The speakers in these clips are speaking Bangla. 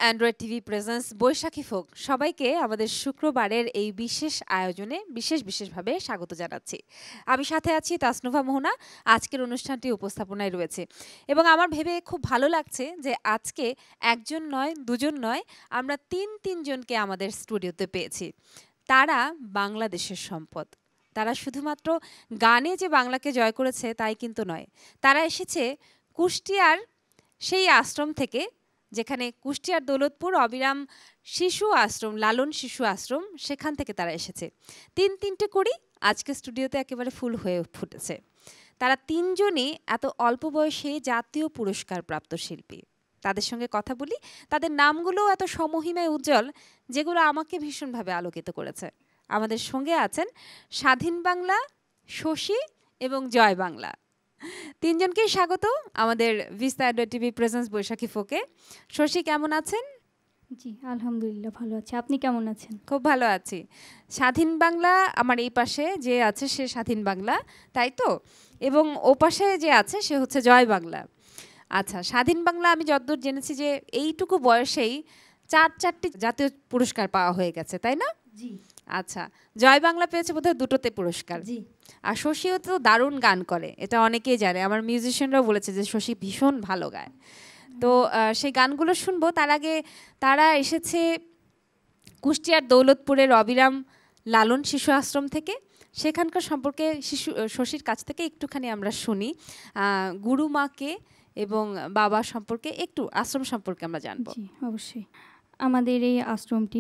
Android TV presents Baishakhi folk সবাইকে আমাদের শুক্রবারের এই বিশেষ আয়োজনে বিশেষভাবে স্বাগত জানাচ্ছি। আমি সাথে আছি তাসনুভা মোহনা। আজকের অনুষ্ঠানটি উপস্থাপনায় রয়েছে এবং আমার ভেবে খুব ভালো লাগছে যে আজকে একজন নয়, দুজন নয়, আমরা তিনজনকে আমাদের স্টুডিওতে পেয়েছি। তারা বাংলাদেশের সম্পদ। তারা শুধুমাত্র গানে যে বাংলাকে জয় করেছে তাই কিন্তু নয়, তারা এসেছে কুষ্টিয়ার সেই আশ্রম থেকে, যেখানে কুষ্টিয়ার দৌলতপুর অবিরাম শিশু আশ্রম, লালন শিশু আশ্রম, সেখান থেকে তারা এসেছে। তিনটে করি আজকে স্টুডিওতে একেবারে ফুল হয়ে ফুটেছে। তারা তিনজনই এত অল্প বয়সে জাতীয় পুরস্কার প্রাপ্ত শিল্পী। তাদের সঙ্গে কথা বলি, তাদের নামগুলোও এত সমহিমায় উজ্জ্বল, যেগুলো আমাকে ভীষণভাবে আলোকিত করেছে। আমাদের সঙ্গে আছেন স্বাধীন বাংলা, শশী এবং জয় বাংলা। তিনজনকেই স্বাগত আমাদের Vista Android TV presents Baishakhi ফোকে। শশী কেমন আছেন? জি আলহামদুলিল্লাহ ভালো আছি, আপনি কেমন আছেন? খুব ভালো আছি। স্বাধীন বাংলা আমার এই পাশে যে আছে সে স্বাধীন বাংলা, তাই তো? এবং ও পাশে যে আছে সে হচ্ছে জয় বাংলা। আচ্ছা, স্বাধীন বাংলা আমি যতদূর জেনেছি যে এইটুকু বয়সেই চারটি জাতীয় পুরস্কার পাওয়া হয়ে গেছে, তাই না? জি। আচ্ছা, জয় বাংলা পেয়েছে বোধহয় দুটোতে পুরস্কার। জি। আর শশীও তো দারুণ গান করে, এটা অনেকেই জানে। আমার মিউজিশিয়ানরাও বলেছে যে শশী ভীষণ ভালো গায়। তো সেই গানগুলো শুনবো। তার আগে তারা এসেছে কুষ্টিয়ার দৌলতপুরের অবিরাম লালন শিশু আশ্রম থেকে। সেখানকার সম্পর্কে শশীর কাছ থেকে একটুখানি আমরা শুনি। গুরু মাকে এবং বাবা সম্পর্কে, একটু আশ্রম সম্পর্কে আমরা জানবো। জি অবশ্যই। আমাদের এই আশ্রমটি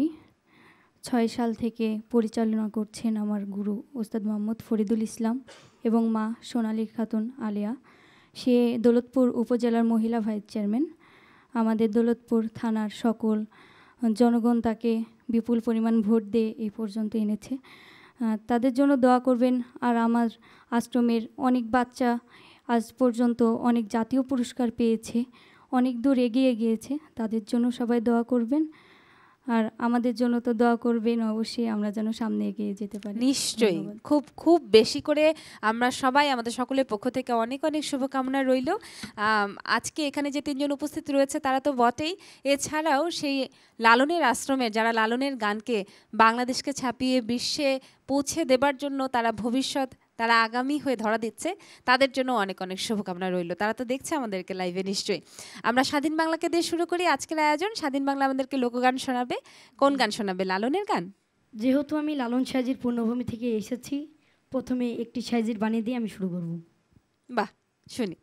6 সাল থেকে পরিচালনা করছেন আমার গুরু ওস্তাদ মোহাম্মদ ফরিদুল ইসলাম এবং মা সোনালী খাতুন আলিয়া। সে দৌলতপুর উপজেলার মহিলা ভাইস চেয়ারম্যান। আমাদের দৌলতপুর থানার সকল জনগণ তাকে বিপুল পরিমাণ ভোট দিয়ে এই পর্যন্ত এনেছে। তাদের জন্য দোয়া করবেন। আর আমার আশ্রমের অনেক বাচ্চা আজ পর্যন্ত অনেক জাতীয় পুরস্কার পেয়েছে, অনেক দূর এগিয়ে গিয়েছে, তাদের জন্য সবাই দোয়া করবেন। আর আমাদের জন্য তো দোয়া করবেন অবশ্যই, আমরা যেন সামনে এগিয়ে যেতে পারি। নিশ্চয়ই, খুব বেশি করে আমরা সবাই, আমাদের সকলের পক্ষ থেকে অনেক শুভকামনা রইল। আজকে এখানে যে তিনজন উপস্থিত রয়েছে তারা তো বটেই, এছাড়াও সেই লালনের আশ্রমের যারা লালনের গানকে বাংলাদেশকে ছাপিয়ে বিশ্বে পৌঁছে দেবার জন্য তারা ভবিষ্যৎ, তারা আগামী হয়ে ধরা দিচ্ছে, তাদের জন্য অনেক শুভকামনা রইল। তারা তো দেখছে আমাদেরকে লাইভে। নিশ্চয়ই আমরা স্বাধীন বাংলাকে দিয়ে শুরু করি আজকের আয়োজন। স্বাধীন বাংলা আমাদেরকে লোকগান শোনাবে। কোন গান শোনাবে? লালনের গান। যেহেতু আমি লালন সাইজির পূর্ণভূমি থেকে এসেছি, প্রথমে একটি সাইজির বাণী দিয়ে আমি শুরু করব। বাহ, শুনি।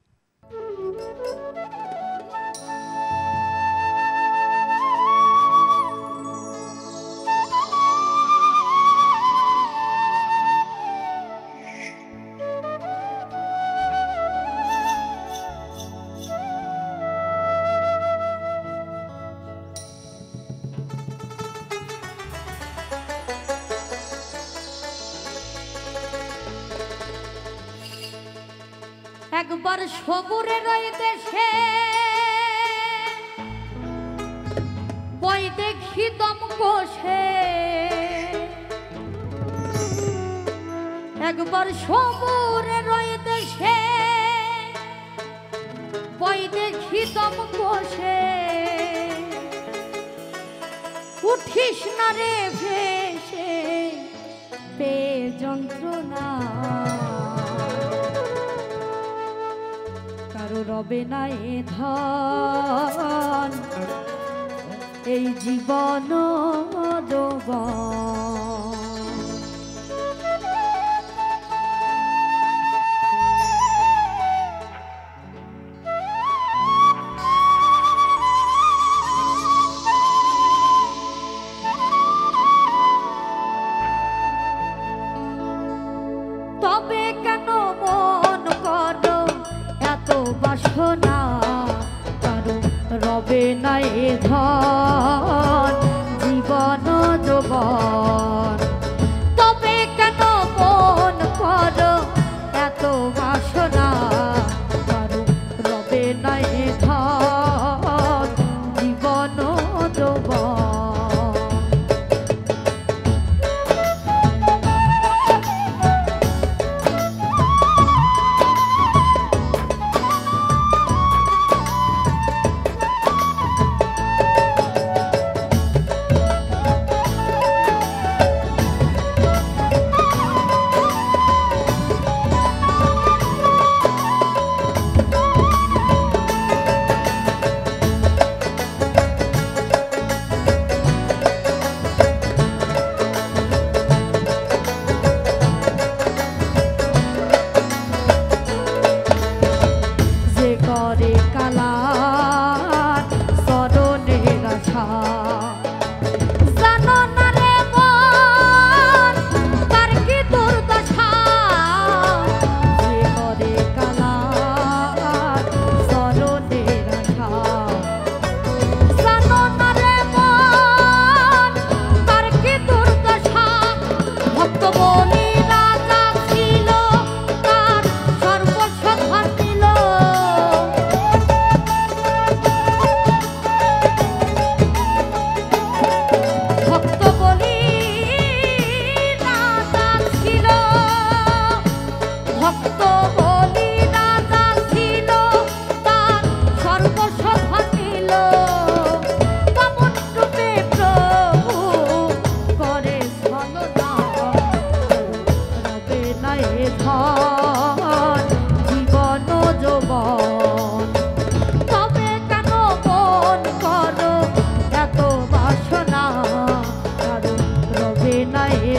একবার সবুরের ওই দেশে বই দেখি দম কষে, একবার সবুরের ওই দেশে বই দেখি দম কষে, উঠিস না রে ভেসে পে যন্ত্রণা, রবে না এ ধন এই জীবন তবে কেন মন করো এত বাসনা, কারো রবে না এ ধন জীবন যৌবন। তবে কেন মন করো এত বাসনা, কারো রবে না এ ধন জীবন যৌবন।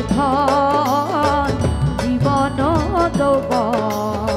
ধন জীবন যৌবন।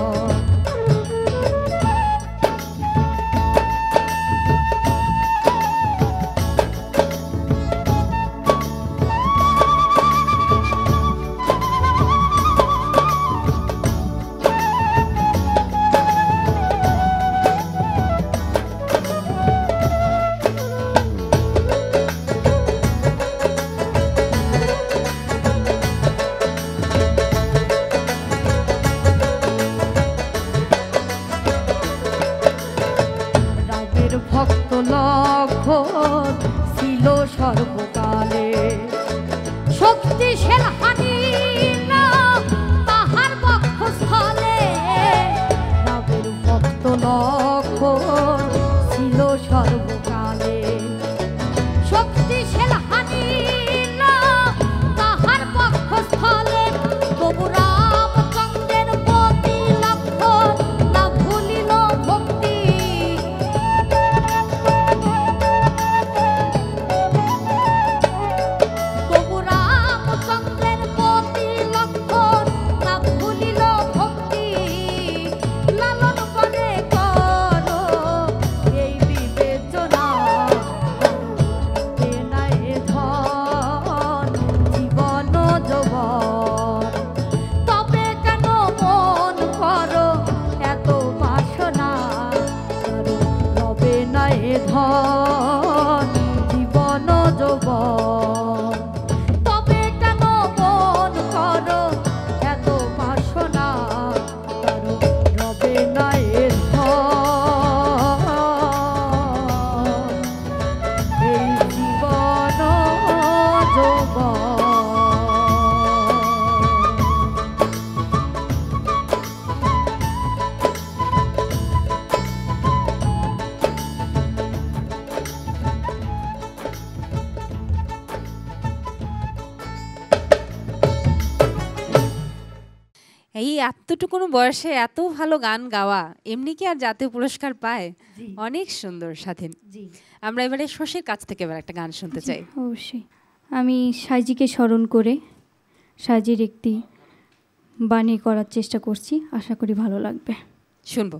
ভক্ত লক্ষণ ছিল সর্বকালে, শক্তিশীল হানি না তাহার বক্ষস্থলে। রামের ভক্ত লক্ষণ ছিল সর্বকালে, শক্তিশীল হানি না তাহার বক্ষস্থলে। তবু রামচন্দ্রের প্রতি লক্ষণ না ভুলিল ভক্তি। তবু রামচন্দ্রের প্রতি লক্ষণ না ভুলিল ভক্তি। লালন করে করো এই বিবেচনা, নাই ধন জীবন যৌবন। তবে কেন মন করো এত বাসনা, রবে নাই ধন জীবন যৌবন। তবে কেন মন করো এত বাসনা, রবে নাই ধন এই জীবন যৌবন। এই এতটুকুনো বয়সে এত ভালো গান গাওয়া এমনি কি আর জাতীয় পুরস্কার পায়? জি। অনেক সুন্দর স্বাধীন। জি। আমরা এবারে শশীর কাছ থেকে এবার একটা গান শুনতে চাই। অবশ্যই। আমি সাইজিকে স্মরণ করে সাইজির একটি বাণী করার চেষ্টা করছি, আশা করি ভালো লাগবে। শুনবো।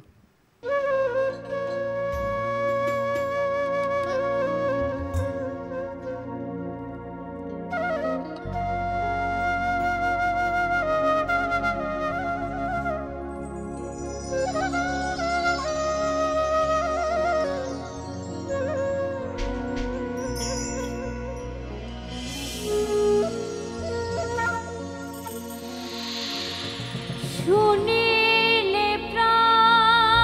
শুনিলে প্রাণ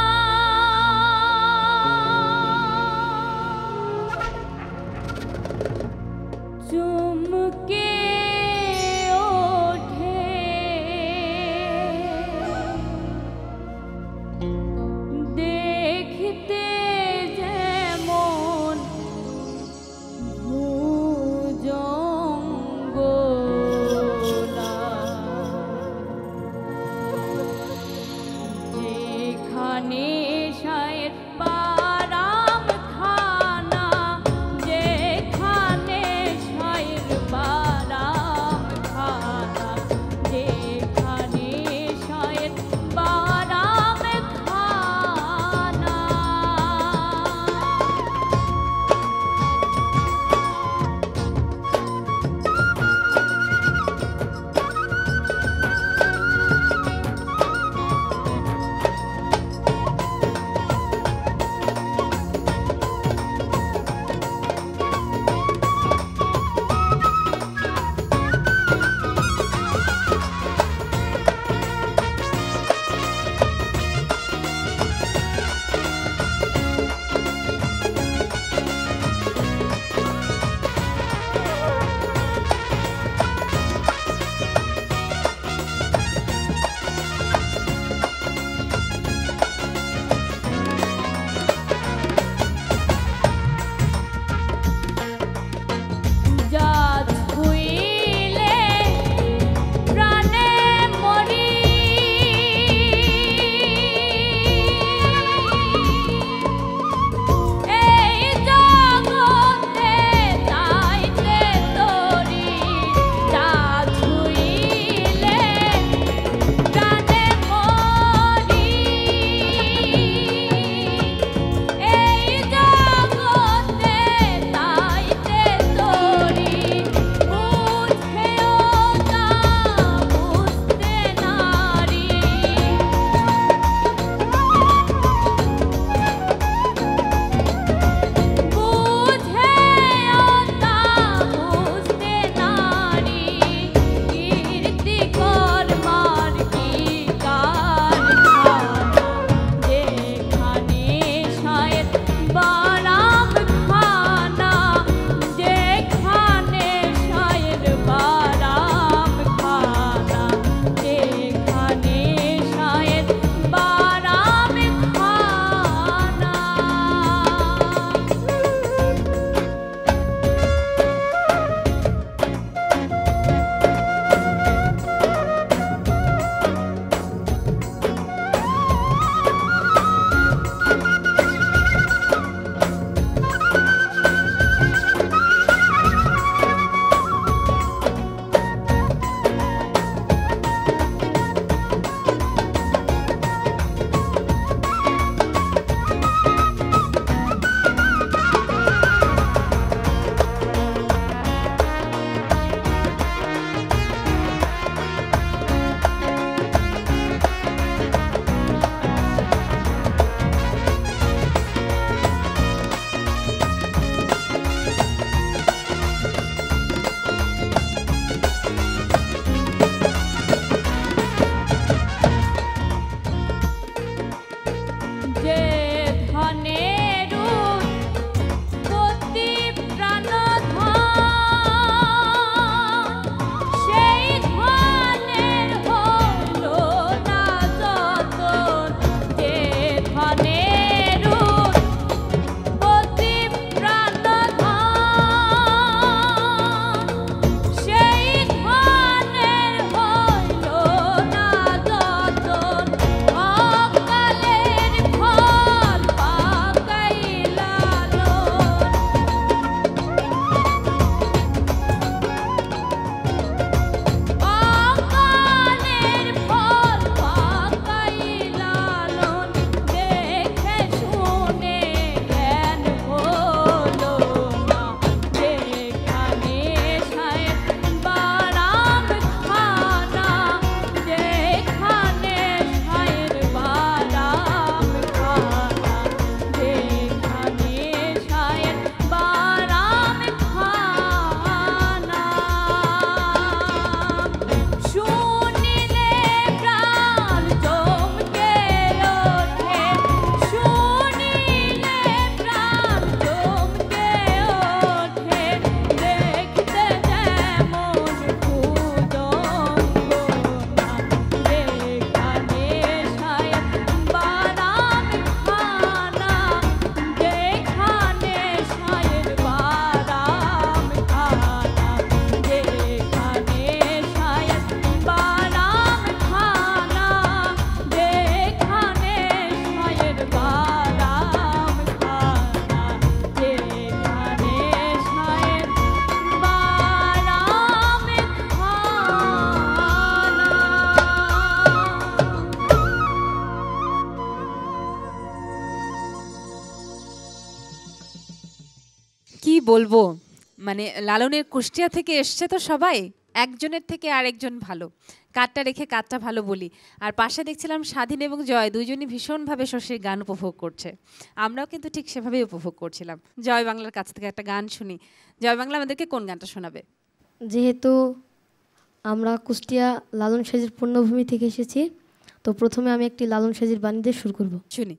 বলবো, মানে লালনের কুষ্টিয়া থেকে এসছে তো সবাই, একজনের থেকে আরেকজন ভালো, কারটা রেখে কারটা ভালো বলি। আর পাশে দেখছিলাম স্বাধীন এবং জয় দুইজনই ভীষণভাবে শশীর গান উপভোগ করছে, আমরাও কিন্তু ঠিক সেভাবেই উপভোগ করছিলাম। জয় বাংলার কাছ থেকে একটা গান শুনি। জয় বাংলা আমাদেরকে কোন গানটা শোনাবে? যেহেতু আমরা কুষ্টিয়া লালন সাজির পূর্ণভূমি থেকে এসেছি, তো প্রথমে আমি একটি লালন সাজির বাণী দিয়ে শুরু করব। শুনি।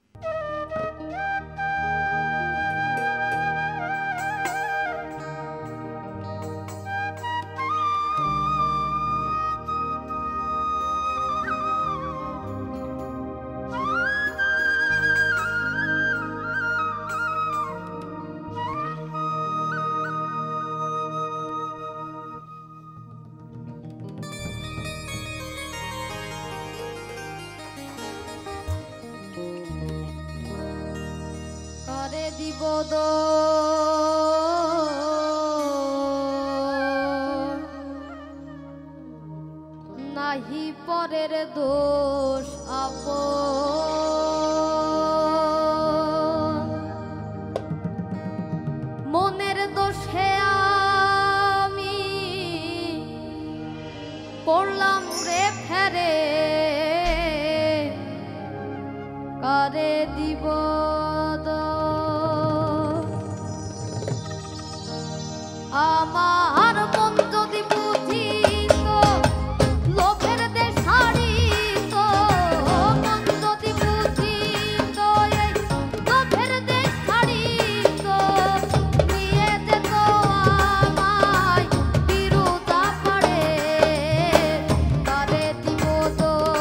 করে দিব নাহি পরের দোষ মনের দোষে আমি পড়লাম রে ফেরে করে দিব আমার মন যদি বুঝিত লোভের দেশারি তো মন যদি বুঝিত এই লোভের দেশারি তো নিয়ে যেত আমায় বিরুদ্ধা করে দিব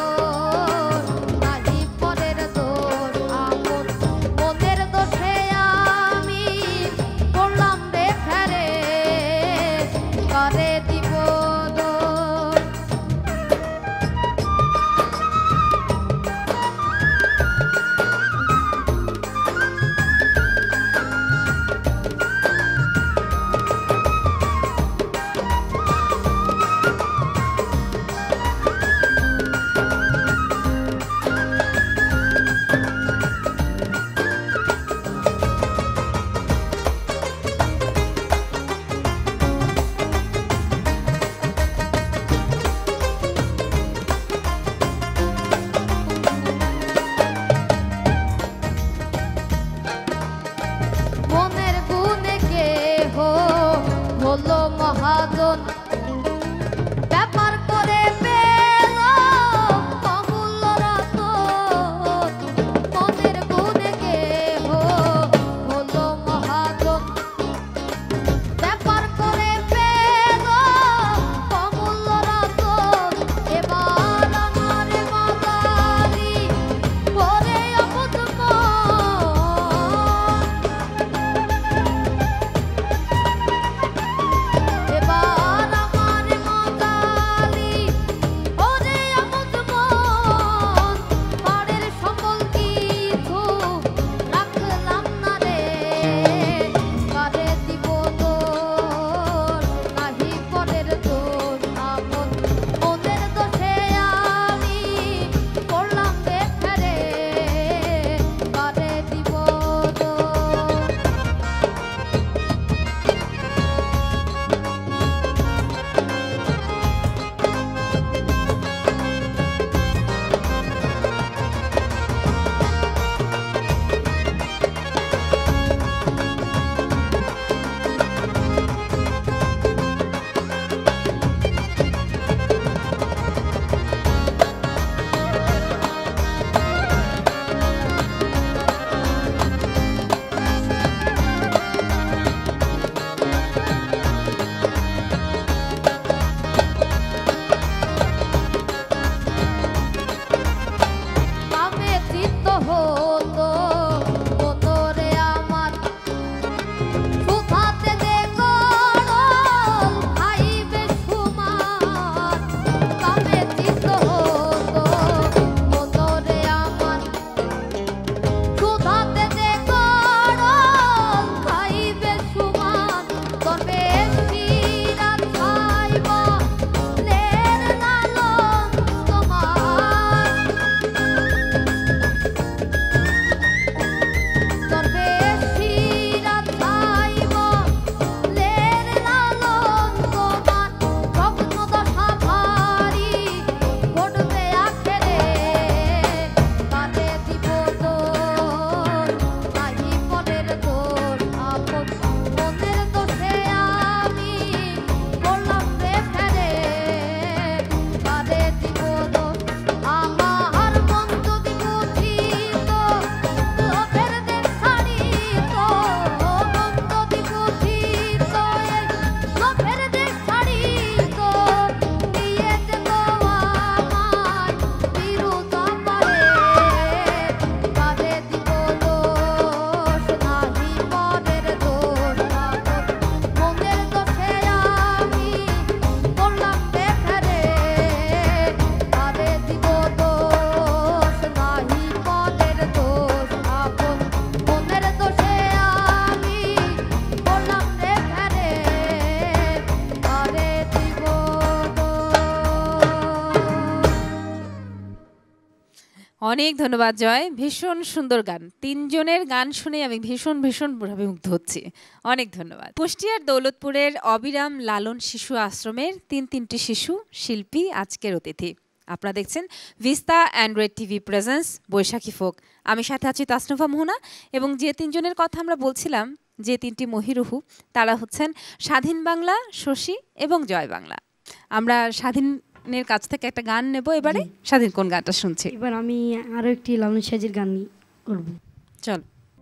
অনেক ধন্যবাদ জয়, ভীষণ সুন্দর গান। তিনজনের গান শুনে আমি ভীষণভাবে মুগ্ধ হচ্ছি। অনেক ধন্যবাদ। কুষ্টিয়ার দৌলতপুরের অবিরাম লালন শিশু আশ্রমের তিনটি শিশু শিল্পী আজকের অতিথি। আপনারা দেখছেন Vista Android TV presents Baishakhi folk. আমি সাথে আছি তাসনুভা মোহনা, এবং যে তিনজনের কথা আমরা বলছিলাম, যে তিনটি মহিরুহু, তারা হচ্ছেন স্বাধীন বাংলা, শশী এবং জয় বাংলা। আমরা স্বাধীনের কাছ থেকে একটা গান নেব এবারে। স্বাধীন কোন গানটা শুনছি? এবার আমি আরও একটি লালন সাজির গান করব। চল।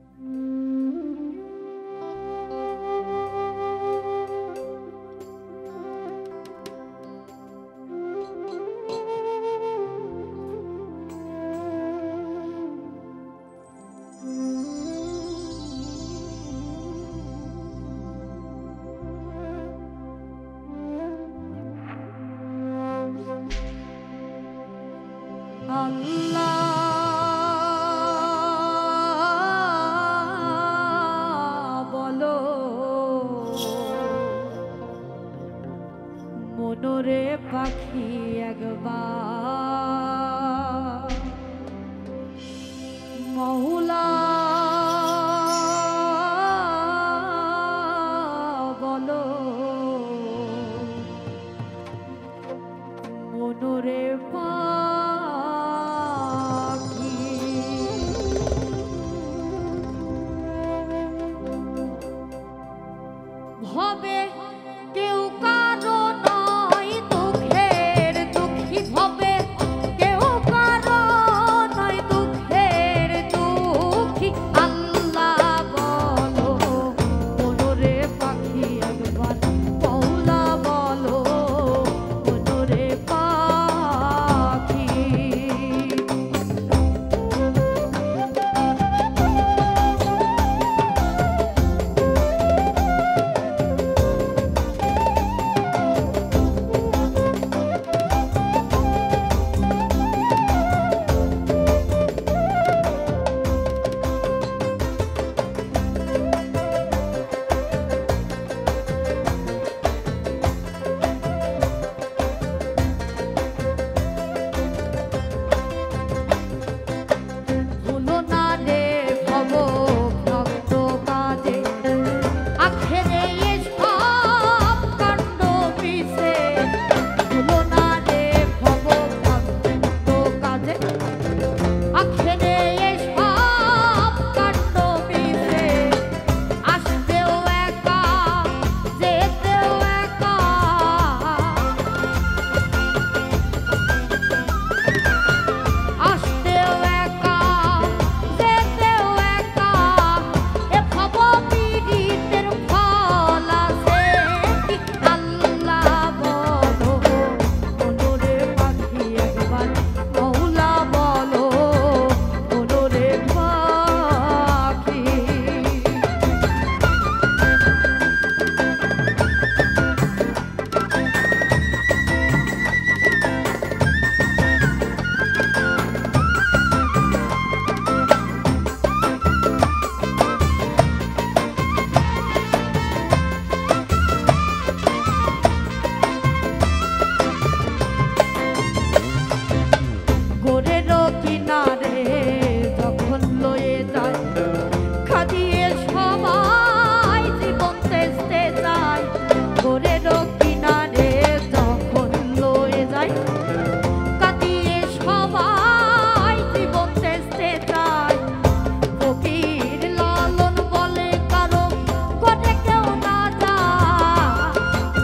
বলো মনোরে পাখি একবার মৌলা বলো মনোরে হবে কেউ কারো নয় দুঃখের দুঃখী, হবে কেউ কারো নয় দুঃখের দুঃখী। আল্লাহ বলো মনোরে পাখি একবার মৌলা বলো মনোরে পাখি। ভুলো না রে ভব ভক্ত কাজে আখেরে সব কাণ্ড পিছে। ভুলো না রে ভব ভক্ত কাজে আখেরে সব কাণ্ড পিছে। আসতেও একা যেতেও একা, আসতেও একা যেতেও একা। এ ভব পীড়িতের ফল আছে কি? আল্লাহ বলো মনোরে পাখি একবার মৌলা বলো মনোরে পাখি। গোরের কিনারে যখন লয়ে যায় খাদিয়ে সবাই জীবন তেজতে যায়। গোরের কিনারে যখন লয়ে যায় কাঁদিয়ে সবাই জীবন তেজতে যায়। ফকির লালন বলে কারো ঘরে কেউ না যায়,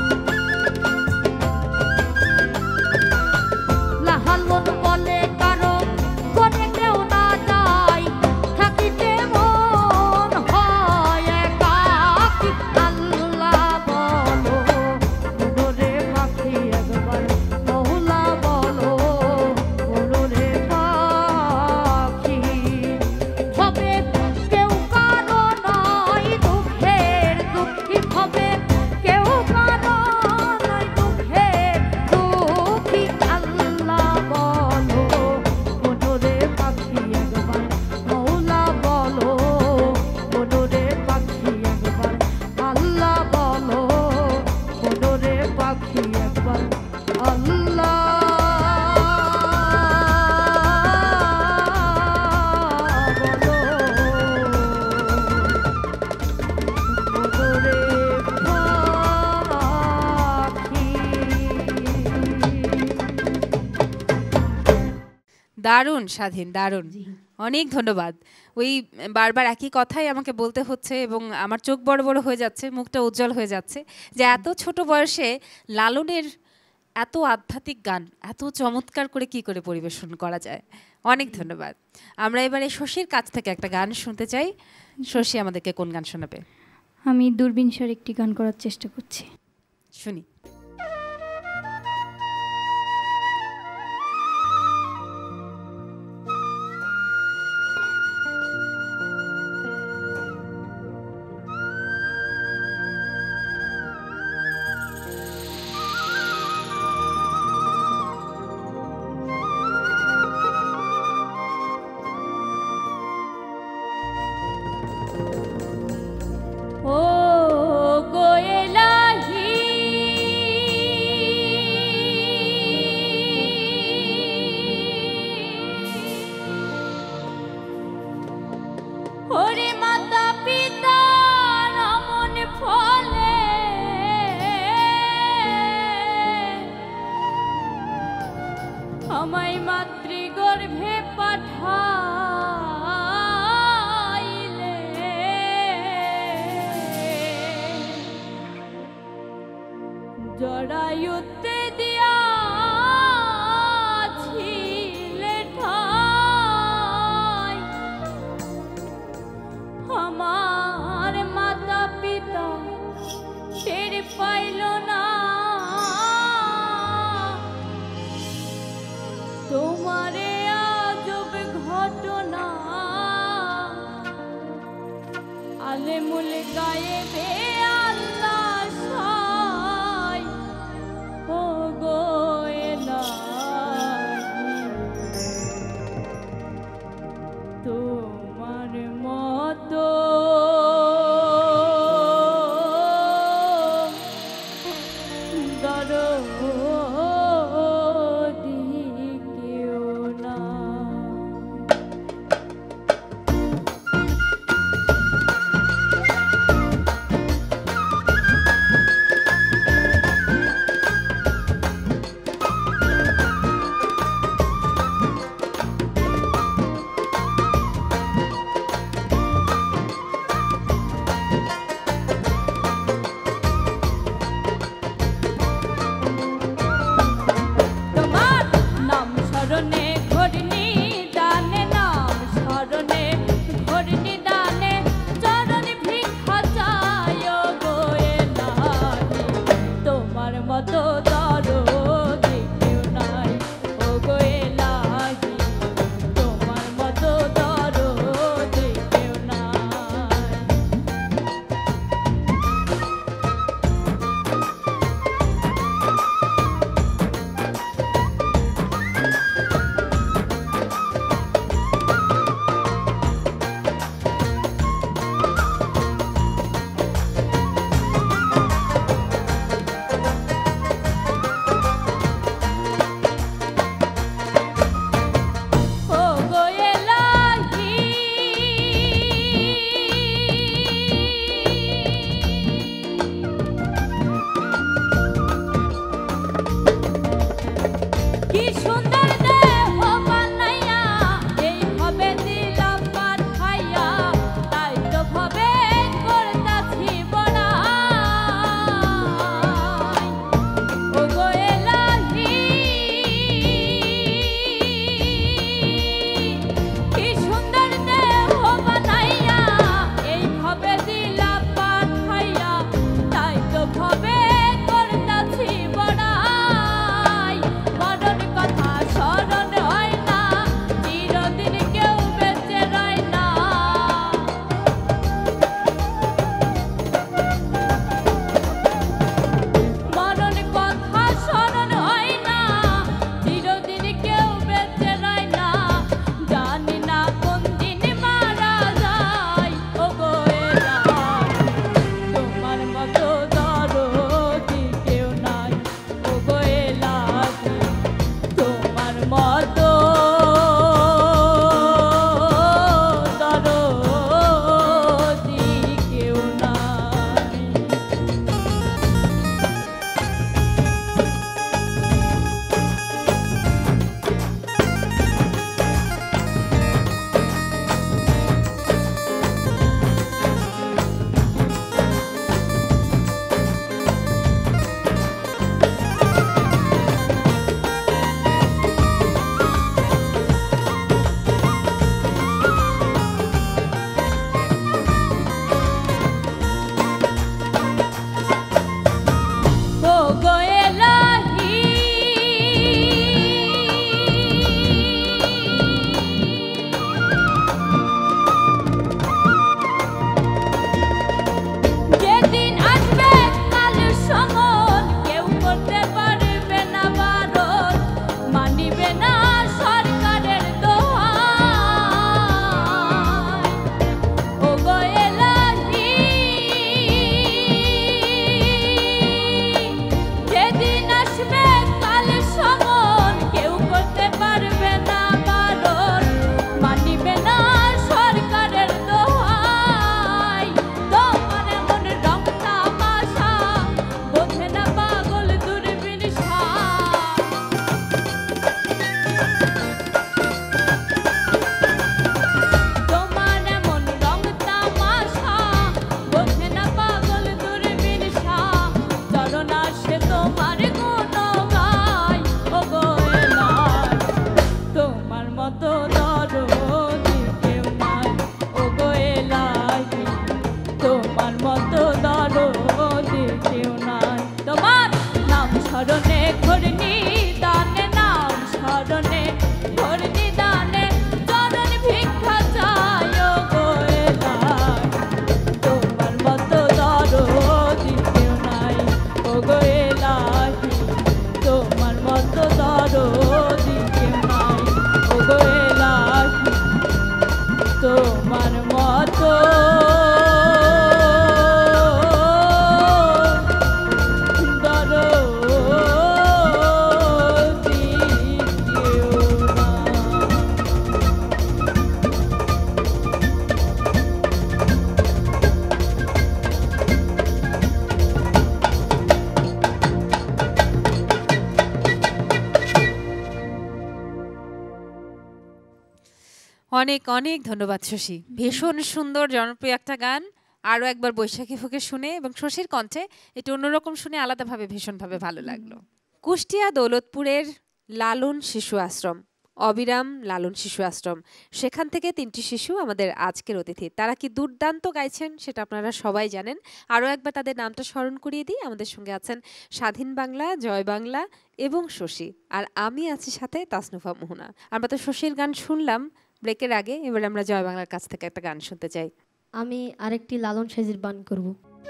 লালন বলে কারো ঘরে কেউ না যায়। থাকিতে মন হয় একাকী। আল্লাহ বলো মনোরে পাখি একবার মৌলা দারুণ স্বাধীন, দারুণ, অনেক ধন্যবাদ। ওই বারবার একই কথাই আমাকে বলতে হচ্ছে এবং আমার চোখ বড় বড় হয়ে যাচ্ছে, মুখটা উজ্জ্বল হয়ে যাচ্ছে যে এত ছোট বয়সে লালনের এত আধ্যাত্মিক গান এত চমৎকার করে কি করে পরিবেশন করা যায়। অনেক ধন্যবাদ। আমরা এবারে শশীর কাছ থেকে একটা গান শুনতে চাই। শশী আমাদেরকে কোন গান শোনাবে? আমি দূরবীন স্বর একটি গান করার চেষ্টা করছি। শুনি। ও গো এলাহি ওরে মাতা পিতা রমন ফলে আমায় মাতৃগর্ভে পাঠাইলে জড়ায়ুতে দিয়াছিলে ঠাই আমার মাতা পিতা টের পাইল না তোমারে আজব ঘটনা আলেমুল গায়েবে আল্লাহ সাই ও গো এলাহি তোমার মতো দরদি কেউ না। তোমার নাম স্মরণে ঘূর্ণি দানে নাম স্মরণে ঘূর্ণি দানে চরণ ভিক্ষা চায় গো এলাহি তোমার মতো দরদি কেউ নাই ও গো এলাহি তোমার মতো দরদি কেউ নাই। ও গো এলাহি কি সুন্দর দেহ বানাইয়া এইভাবে দিলাম পাঠাইয়া তাই তো ভাবে করতাছি বড়াই ও গো এলাহি কি সুন্দর দেহ বানাইয়া এইভাবে দিলাম পাঠাইয়া তাই তো ভাবে করতাছি বড়াই মরণ কথা অনেক অনেক ধন্যবাদ শশী, ভীষণ সুন্দর জনপ্রিয় একটা গান। আরও একবার বৈশাখী ফুঁকে শুনে এবং শশীর কণ্ঠে এটা অন্যরকম শুনে আলাদাভাবে ভীষণভাবে ভালো লাগলো। কুষ্টিয়া দৌলতপুরের লালন শিশু আশ্রম, অবিরাম লালন শিশু আশ্রম, সেখান থেকে 3টি শিশু আমাদের আজকের অতিথি। তারা কি দুর্দান্ত গাইছেন সেটা আপনারা সবাই জানেন। আরও একবার তাদের নামটা স্মরণ করিয়ে দিই। আমাদের সঙ্গে আছেন স্বাধীন বাংলা, জয় বাংলা এবং শশী, আর আমি আছি সাথে তাসনুভা মোহনা। আমরা তো শশীর গান শুনলাম ব্রেকের আগে, এবার আমরা জয় বাংলার কাছ থেকে একটা গান শুনতে চাই। আমি আরেকটি লালন সাজির গান করব।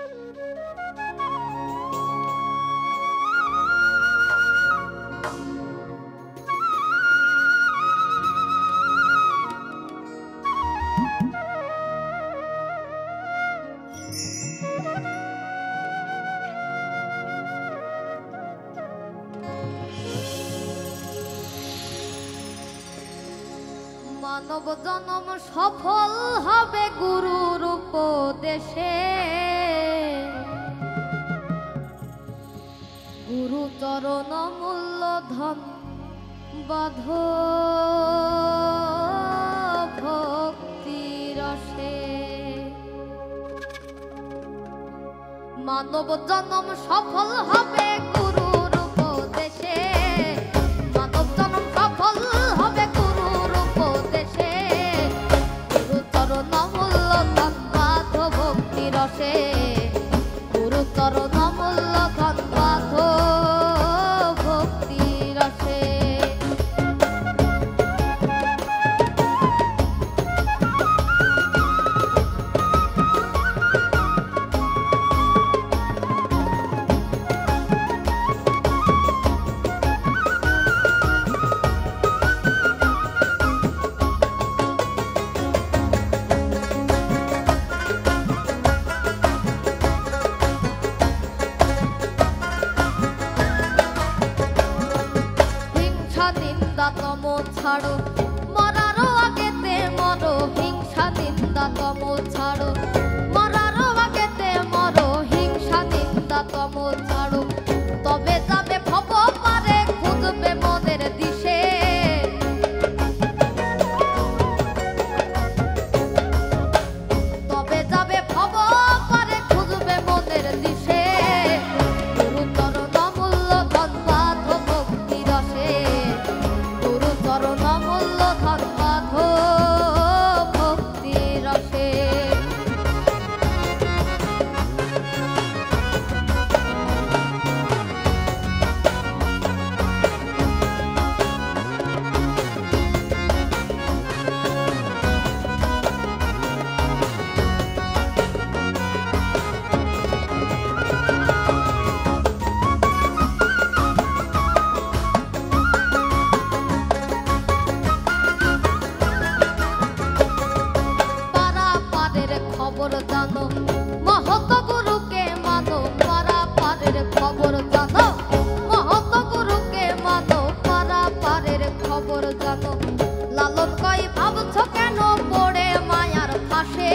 মানব জনম সফল হবে গুরুর উপদেশে, গুরু চরণ মূল্য ধন বাধ ভক্তি রসে। মানব জনম সফল হবে গুরুর উপদেশে, মানব জনম সফল হবে গুরুর উপদেশে, গুরু চরণ মূল্য ধন বাধ ভক্তি রসে, গুরু চরণ মূল্য ধন বাধ ভক্তি রসে। তম ছাড়ো মরারও আগেতে মরো, হিংসা নিন্দা তম ছাড়ো মরারও আগেতে মরো, হিংসা নিন্দা তম ছাড়ো, তবে যাবে ভব পারে খুঁজবে মনের দিশে। তবে যাবে ভব পারে খুঁজবে মনের দিশে, গুরু চরণ মূল্য ধন বাধ ভক্তি রসে, গুরু চরণ মূল্য ধন বাধ ভক্তি রসে। পারা পারের খবর জানো, মহৎ গুরুকে মানো, পারা পারের খবর জানো, মহৎ গুরুকে মানো, পারা পারের খবর জানো, লালন কই ভাবছো কেন পড়ে মায়ার ফাঁসে।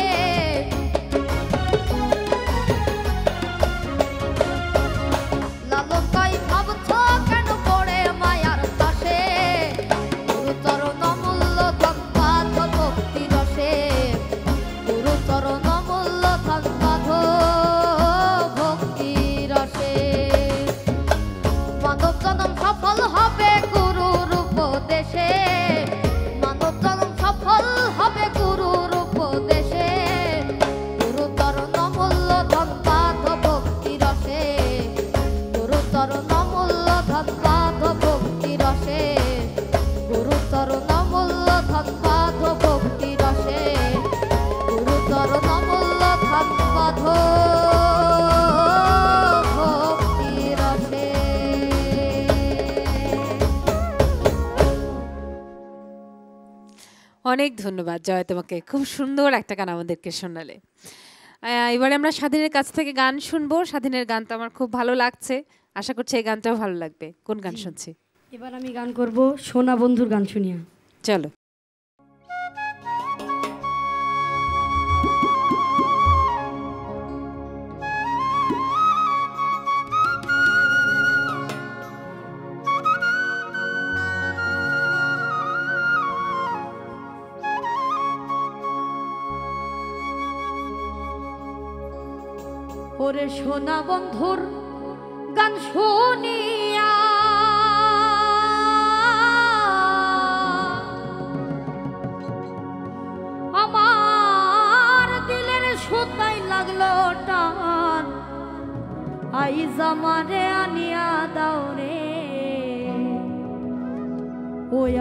লালন কই ভাবছো কেন পড়ে মায়ার ফাঁসে, গুরু চরণ মূল্য ধন বাধ ভক্তি রসে, গুরু চরণ মূল্য ধন বাধ ভক্তি রসে। মানব জনম সফল হবে গুরুর উপদেশে, মানব জনম সফল হবে গুরুর উপদেশে, গুরু চরণ মূল্য ধন বাধ ভক্তি রসে, গুরু চরণ মূল্য ধন বাধ ভক্তি রসে, গুরু চরণ মূল্য ধন বাধ ভক্তি রসে, গুরু চরণ মূল্য ধন বাধ ভক্তি রসে। অনেক ধন্যবাদ জয় তোমাকে, খুব সুন্দর একটা গান আমাদেরকে শোনালে। এবারে আমরা স্বাধীনের কাছ থেকে গান শুনবো। স্বাধীনের গান তো আমার খুব ভালো লাগছে, আশা করছি এই গানটাও ভালো লাগবে। কোন গান শুনছি? এবার আমি গান করব সোনা বন্ধুর গান শুনিয়া। চলো। ওরে সোনা বন্ধুর গান শুনিয়া আমার দিলের সুতাই লাগলো টান আইজ আমারে আনিয়া দাও রে ওই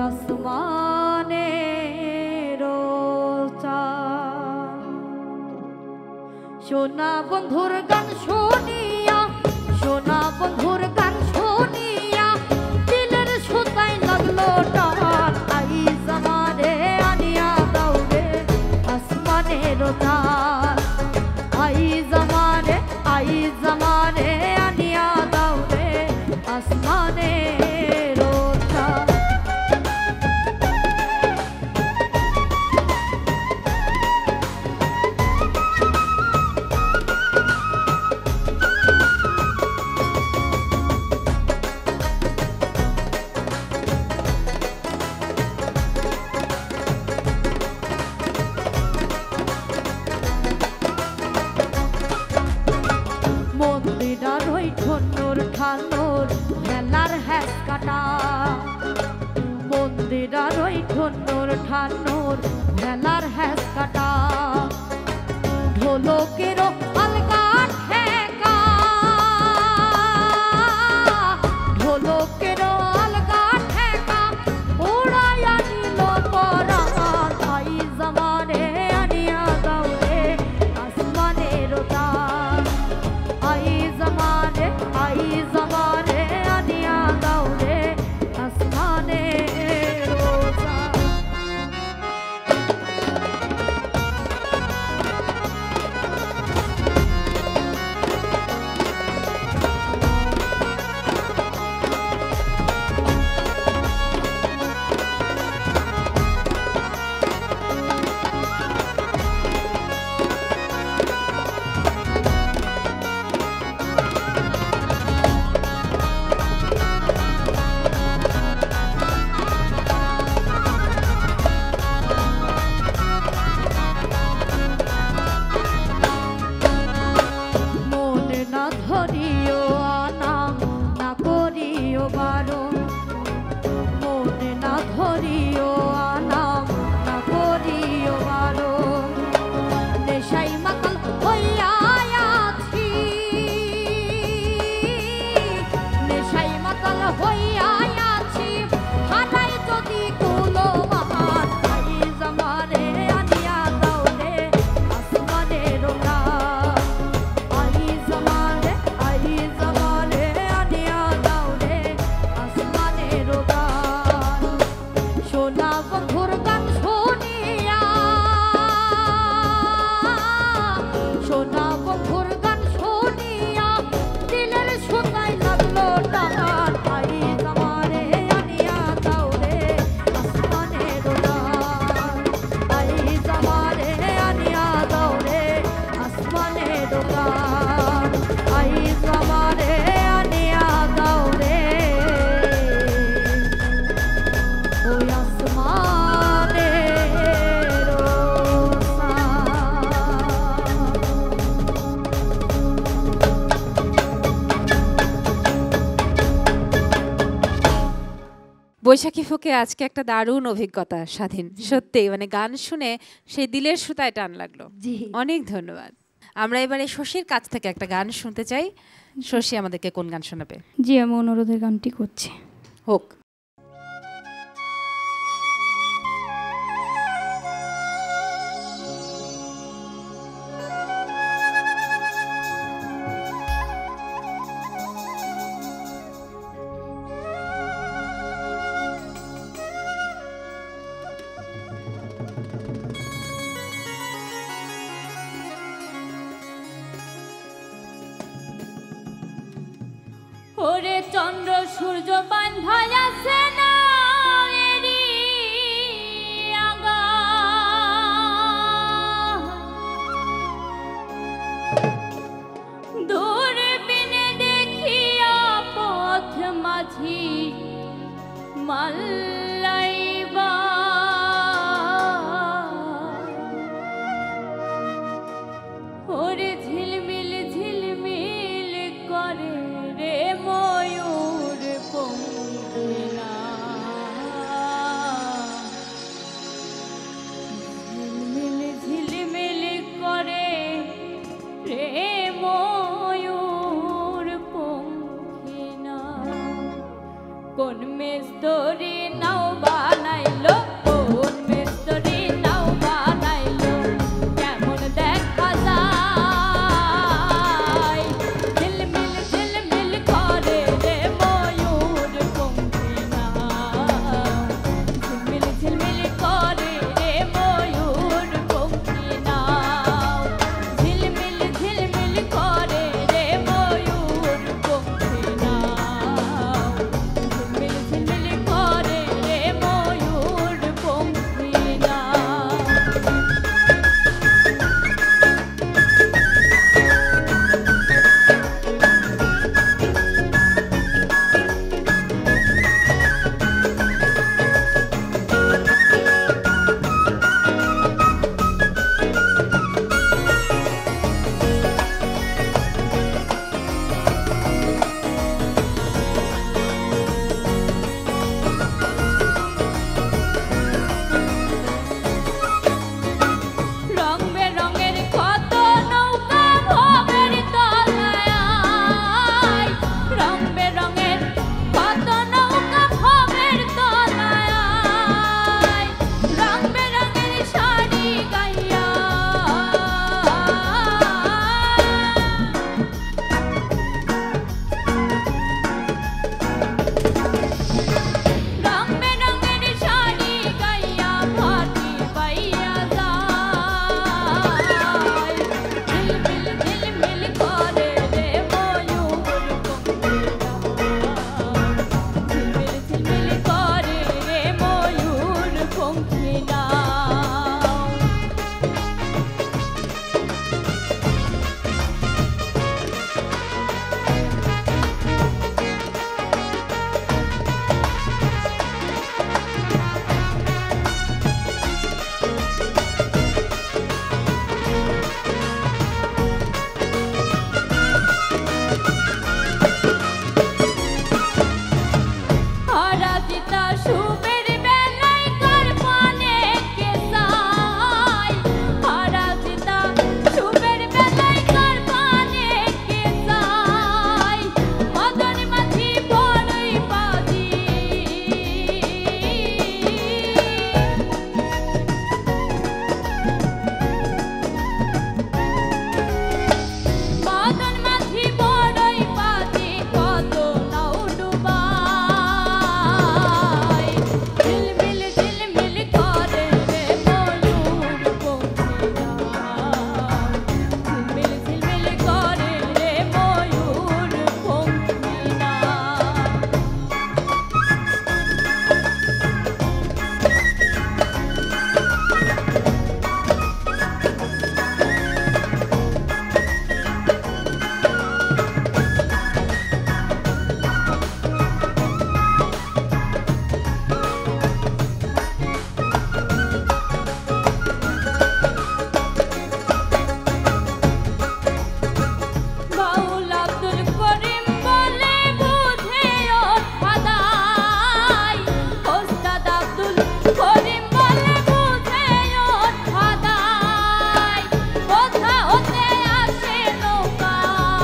আসমানের চাঁদ। সোনা বন্ধুর গান শুনিয়া সোনা বন্ধুর গান শুনিয়া দিলের সুতাই লাগলো টান আইজ আমারে আনিয়া দাও রে আসমানের চাঁদ আইজ আমারে আনিয়া দাও রে আসমানের চাঁদ। মন্দিরার ওই ঠন্নর ঠান্নর মেলার হ্যাস কাটা মন্দিরার ওই ঠন্নর ঠান্নর মেলার হ্যাস কাটা ঢোলকেরও আলগা ঠেকা ঢোলকেরও আলগা ঠেকা উড়াইয়া নিল পরাণ আইজ আমারে আনিয়া দাও রে আসমানের চাঁদ আইজ আমারে আনিয়া দাও রে আসমানের চাঁদ। মনে না ধরিও আনাম না করিও বারণ মনে না ধরিও আনাম না করিও বারণ নেশাই মাতাল হইয়া আছি নেশাই মাতাল হইয়া আছি হারাই যদি কুলো মান আইজ আমারে আনিয়া দাও রে আসমানের চাঁদ আইজ আমারে আনিয়া দাও রে আসমানের চাঁদ। সোনা বন্ধুর গান শুনিয়া সোনা বন্ধুর গান শুনিয়া দিলের সুতাই লাগলো টান আইজ আমারে আনিয়া দাও রে আসমানের চাঁদ আইজ আমারে আনিয়া দাও রে আসমানের চাঁদ আইজ আমারে আনিয়া দাও রে ওই আসমানের বৈশাখী ফুকে আজকে একটা দারুণ অভিজ্ঞতা স্বাধীন সত্যি মানে গান শুনে সেই দিলের সুতায় টান লাগলো জি অনেক ধন্যবাদ। আমরা এবারে শশীর কাছ থেকে একটা গান শুনতে চাই। শশী আমাদেরকে কোন গান শোনাবে? জি আমি অনুরোধের গানটি করছি। হোক। ওরে চন্দ্র সূর্য বান্ধাই আছে না এরি আগা দূরবীনে দেখিয়া পথ মাঝি মাল্লাইবা ওরে ঝিলমিল ঝিলমিল শুভের বেলায় কার পানে কে চায় পরাজিতা শুভের বেলায় কার পানে কে চায় মদন মাঝি বড়ই বাজি মদন মাঝি বড়ই বাজি কত নাও ডুবাই ঝিলমিল ঝিলমিল করে রে ময়ূর পঙ্খিরা ঝিলমিল ঝিলমিল করে রে ময়ূর পঙ্খিরা বাউল আব্দুল করিম বলে বুঝে ওর ফাদাই ওস্তাদ আব্দুল করিম বলে বুঝে ওর ফাদাই কোথা হতে আসে নৌকা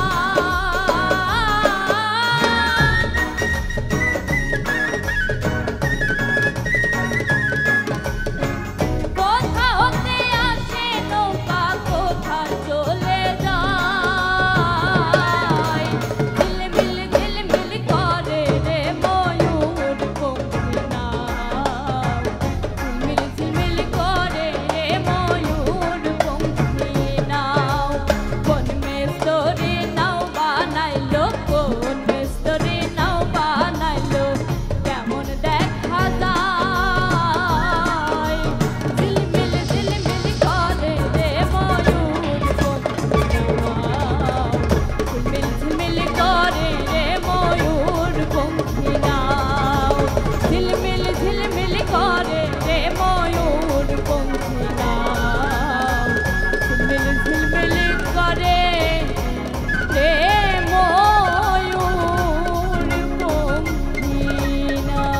কোথা হতে আসে নৌকা কোথা চলে যায় ঝিলমিল ঝিলমিল করে রে ময়ূর পঙ্খিরা ঝিলমিল ঝিলমিল করে রে ময়ূর পঙ্খিরা কোন মেস্তরে নাও বানাইলো কোন মেস্তরে নাও বানাইলো কেমন দেখা যায় ঝিলমিল ঝিলমিল করে রে ময়ূর পঙ্খিরা ঝিলমিল ঝিলমিল করে রে ময়ূর পঙ্খিরা ঝিলমিল ঝিলমিল করে রে ময়ূর পঙ্খিরা ঝিলমিল ঝিলমিল করে রে ময়ূর পঙ্খিরা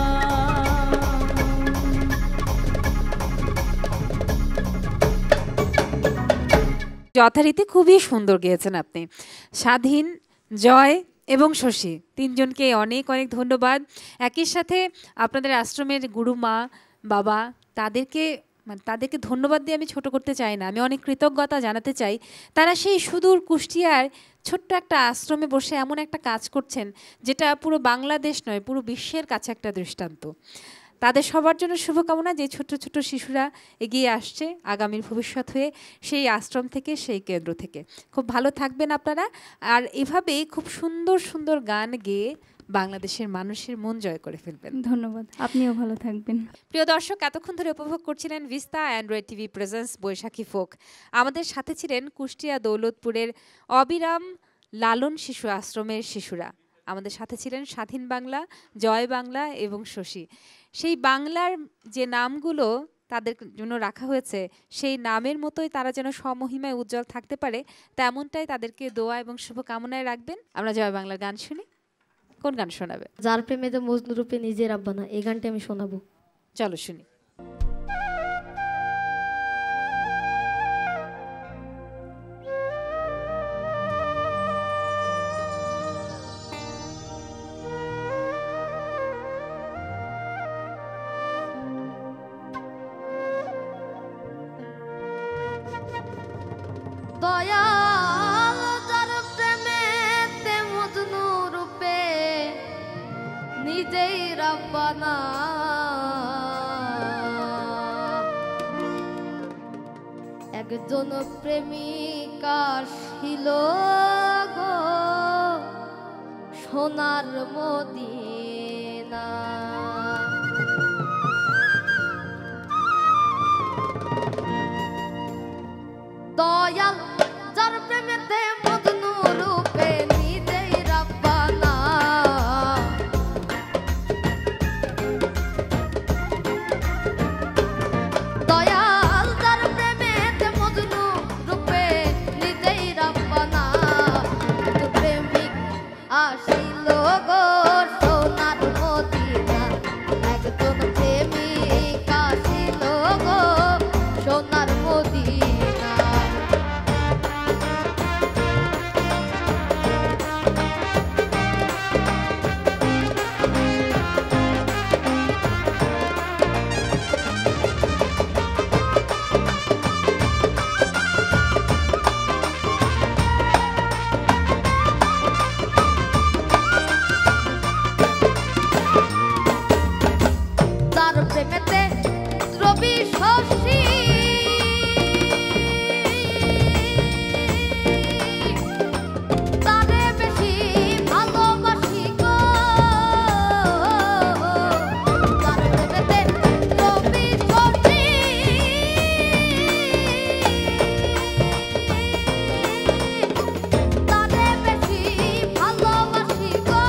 যথারীতি খুবই সুন্দর গেয়েছেন আপনি। স্বাধীন, জয় এবং শশী তিনজনকে অনেক অনেক ধন্যবাদ। একই সাথে আপনাদের আশ্রমের গুরুমা বাবা তাদেরকে ধন্যবাদ দিয়ে আমি ছোট করতে চাই না, আমি অনেক কৃতজ্ঞতা জানাতে চাই। তারা সেই সুদূর কুষ্টিয়ার ছোট্ট একটা আশ্রমে বসে এমন একটা কাজ করছেন যেটা পুরো বাংলাদেশ নয় পুরো বিশ্বের কাছে একটা দৃষ্টান্ত। তাদের সবার জন্য শুভকামনা যে ছোট ছোট শিশুরা এগিয়ে আসছে আগামীর ভবিষ্যৎ হয়ে সেই আশ্রম থেকে সেই কেন্দ্র থেকে। খুব ভালো থাকবেন আপনারা, আর এভাবেই খুব সুন্দর সুন্দর গান গেয়ে বাংলাদেশের মানুষের মন জয় করে ফেলবেন। ধন্যবাদ, আপনিও ভালো থাকবেন। প্রিয় দর্শক, এতক্ষণ ধরে উপভোগ করছিলেন Vista Android TV presents Baishakhi folk. আমাদের সাথে ছিলেন কুষ্টিয়া দৌলতপুরের অবিরাম লালন শিশু আশ্রমের শিশুরা। আমাদের সাথে ছিলেন স্বাধীন বাংলা, জয় বাংলা এবং শশী। সেই বাংলার যে নামগুলো তাদের জন্য রাখা হয়েছে সেই নামের মতোই তারা যেন স্বমহিমায় উজ্জ্বল থাকতে পারে তেমনটাই তাদেরকে দোয়া এবং শুভকামনায় রাখবেন। আমরা জয় বাংলার গান শুনি। কোন গান শোনাবে? যার প্রেমেতে মজনু রূপে নিজের আব্বানা, এই গানটা আমি শোনাবো। চলো শুনি। দয়াল যার প্রেমেতে মজনু রূপে নিজেই রাব্বানা, একজন প্রেমিকা ছিল গো সোনার মদিনা। দয়াল যার প্রেমেতে মজনু রূপে নিজেই রাব্বানা, দয়াল যার প্রেমেতে মজনু রূপে নিজেই রাব্বানা, প্রেমিক আসিল গো সোনার মদিনা। তার প্রেমেতে রবি শশী তারে বেশি ভালোবাসি গো তার প্রেমেতে রবি শশী তারে বেশি ভালোবাসি গো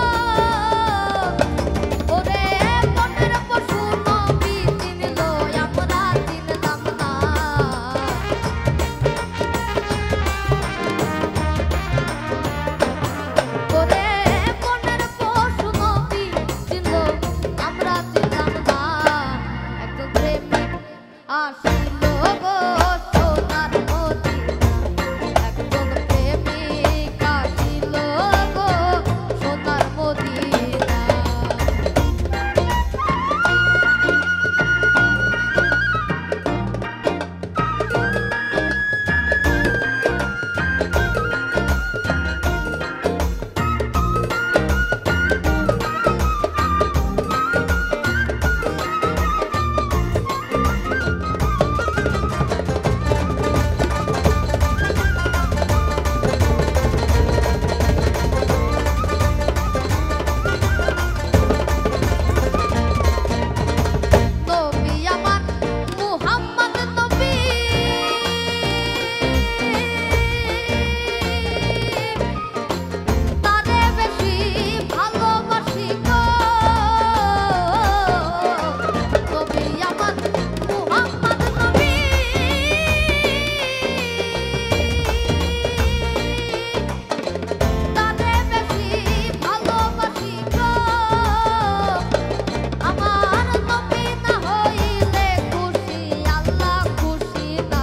ওরে মনের পশু নবী চিনলো আমরা চিনলাম না ওরে মনের পশু নবী চিনলো আমরা চিনলাম না একজন প্রেমিক আসিল গো সোনার মদিনা একজন প্রেমিক আসিল গো সোনার মদিনা নবী আমার মুহাম্মদ নবী তারে বেশি ভালোবাসি গো নবী আমার মুহাম্মদ নবী তারে বেশি ভালোবাসি গো আমার নবী না হইলে খুশি আল্লাহ খুশি না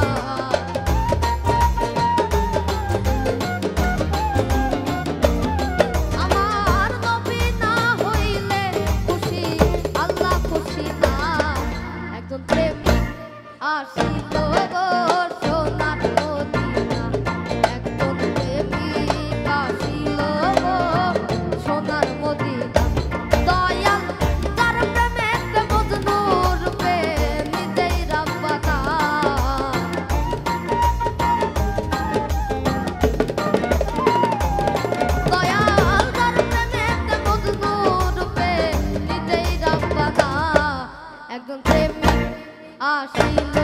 আমার নবী না হইলে খুশি আল্লাহ খুশি না একজন প্রেমিক আসিল গো সোনার মদিনা একজন প্রেমিক আসিল গো সোনার মদিনা দয়াল তার প্রেমেতে মজনু রূপে নিজেই রাব্বানা দয়াল তার প্রেমেতে মজনু রূপে নিজেই রাব্বানা একজন প্রেমিক আসিল